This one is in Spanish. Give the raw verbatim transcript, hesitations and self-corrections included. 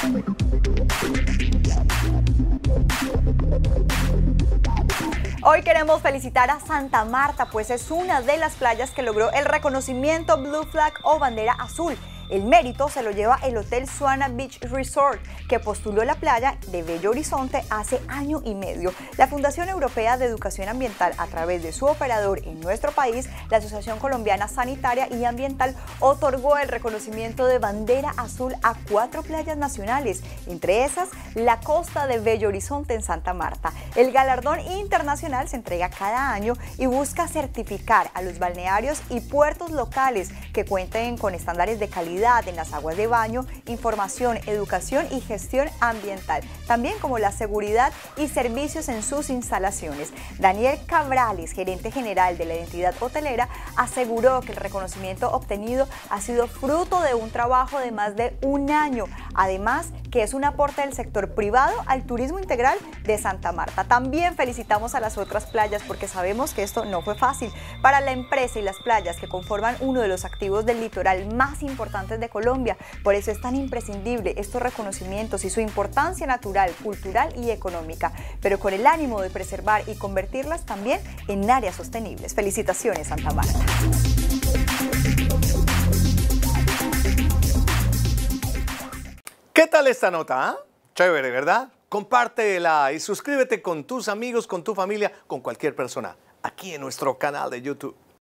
Hoy queremos felicitar a Santa Marta, pues es una de las playas que logró el reconocimiento Blue Flag o bandera azul. El mérito se lo lleva el Hotel Suana Beach Resort, que postuló la playa de Bello Horizonte hace año y medio. La Fundación Europea de Educación Ambiental, a través de su operador en nuestro país, la Asociación Colombiana Sanitaria y Ambiental, otorgó el reconocimiento de bandera azul a cuatro playas nacionales, entre esas la costa de Bello Horizonte en Santa Marta. El galardón internacional se entrega cada año y busca certificar a los balnearios y puertos locales que cuenten con estándares de calidad en las aguas de baño, información, educación y gestión ambiental, también como la seguridad y servicios en sus instalaciones. Daniel Cabrales, gerente general de la entidad hotelera, aseguró que el reconocimiento obtenido ha sido fruto de un trabajo de más de un año, además que es un aporte del sector privado al turismo integral de Santa Marta. También felicitamos a las otras playas porque sabemos que esto no fue fácil. Para la empresa y las playas que conforman uno de los activos del litoral más importantes de Colombia, por eso es tan imprescindible estos reconocimientos y su importancia natural, cultural y económica, pero con el ánimo de preservar y convertirlas también en áreas sostenibles. Felicitaciones, Santa Marta. ¿Qué tal esta nota? ¿Ah? Chévere, ¿verdad? Compártela y suscríbete con tus amigos, con tu familia, con cualquier persona, aquí en nuestro canal de YouTube.